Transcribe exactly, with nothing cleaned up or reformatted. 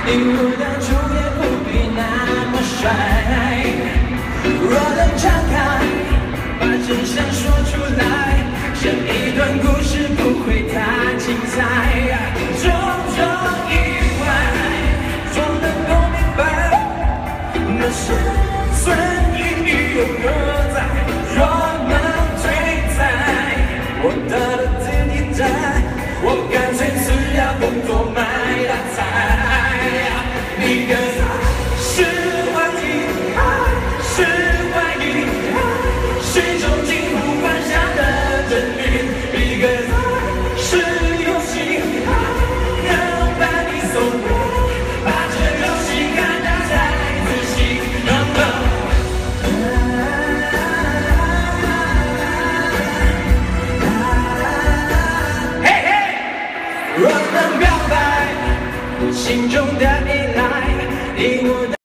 你我当初也不必那么帅。若能敞开，把真相说出来，这一段故事不会太精彩。种种意外，总能够明白，那生存意义又何在？若能退在，我的了自己在，我干脆辞掉工作买大菜。你跟是怀疑，是怀疑，是种近乎幻想的真理。一个是游戏，能把你送回，把这游戏看得太仔细。嘿嘿，若能表白心中的依赖，你我的。